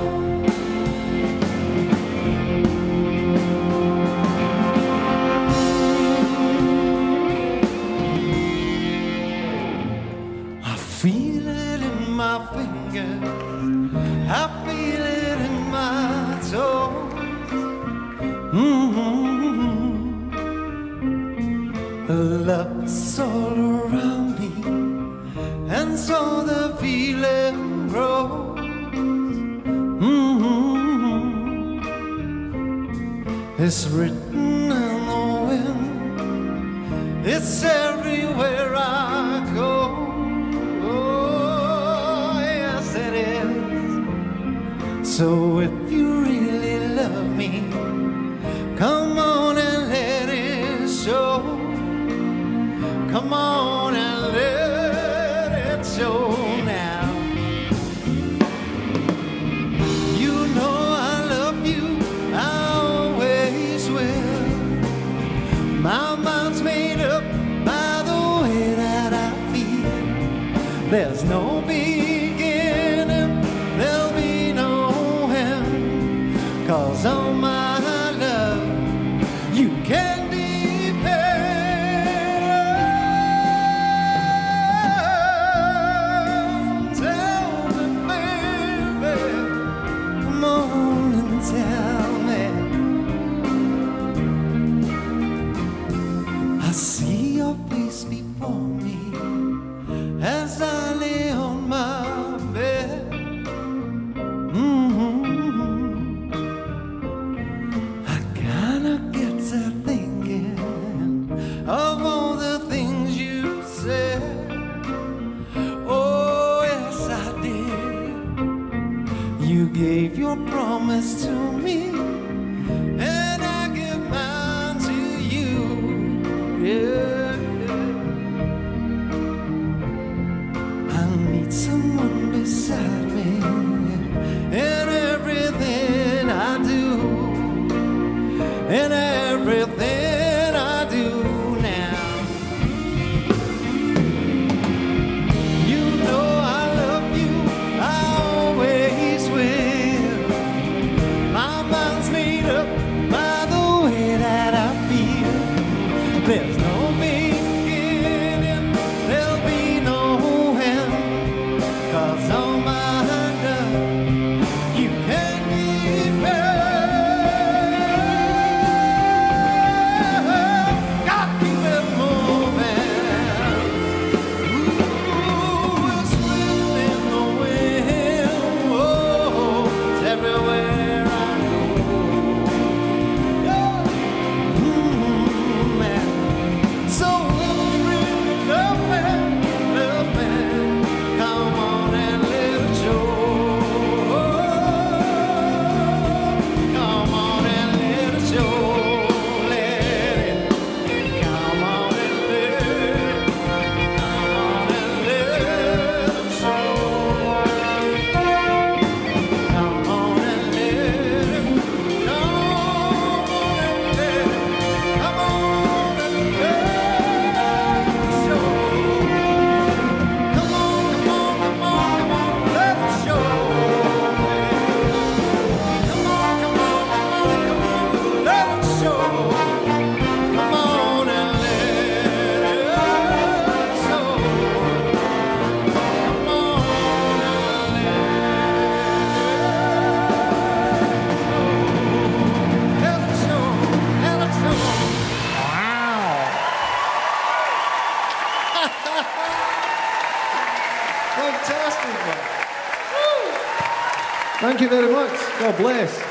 Feel it in my fingers, I feel it in my toes. Love's all around me, and so the feeling grows. It's written in the wind, it's everywhere I go. So if you really love me, come on and let it show. Come on and let it show now. You know I love you, I always will. My mind's made up by the way that I feel. There's no beginning, there'll be no 'cause on my love you can depend. Tell me, baby, come on and tell me. I see your face before me as I lay on my bed. Of all the things you said, oh yes I did. You gave your promise to me, and I give mine to you. Yeah. I need someone beside me in everything I do, in everything I do. There's no beginning, there'll be no end, 'cause on my love you can depend. God, keep it moving. Ooh, it's within the wind. Oh, it's everywhere I go. So really love me, come on and let it show. Come on and let it show. Let it, come on and let it, come on and let it show. Come on and let it, come on and let it, come on and let it. Fantastic, man. Thank you very much. God bless.